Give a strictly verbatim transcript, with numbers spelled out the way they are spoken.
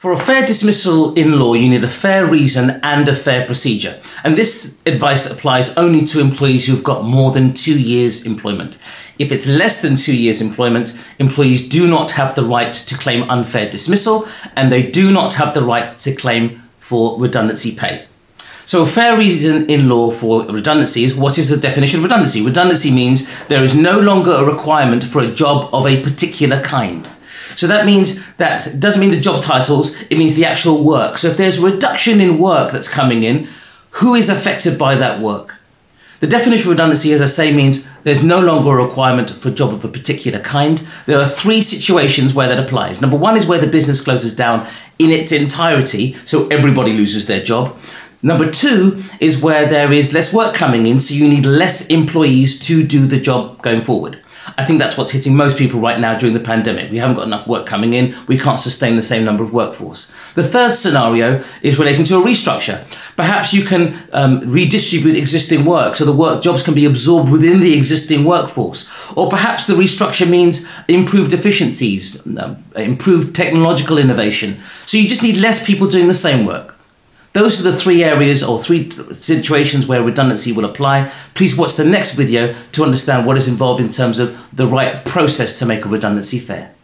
For a fair dismissal in law, you need a fair reason and a fair procedure. And this advice applies only to employees who've got more than two years employment. If it's less than two years employment, employees do not have the right to claim unfair dismissal, and they do not have the right to claim for redundancy pay. So a fair reason in law for redundancy is, what is the definition of redundancy? Redundancy means there is no longer a requirement for a job of a particular kind. So that means that it doesn't mean the job titles, it means the actual work. So if there's a reduction in work that's coming in, who is affected by that work? The definition of redundancy, as I say, means there's no longer a requirement for a job of a particular kind. There are three situations where that applies. Number one is where the business closes down in its entirety, so everybody loses their job. Number two is where there is less work coming in, so you need less employees to do the job going forward. I think that's what's hitting most people right now during the pandemic. We haven't got enough work coming in. We can't sustain the same number of workforce. The third scenario is relating to a restructure. Perhaps you can um, redistribute existing work so the work jobs can be absorbed within the existing workforce. Or perhaps the restructure means improved efficiencies, um, improved technological innovation. So you just need less people doing the same work. Those are the three areas or three situations where redundancy will apply. Please watch the next video to understand what is involved in terms of the right process to make a redundancy fair.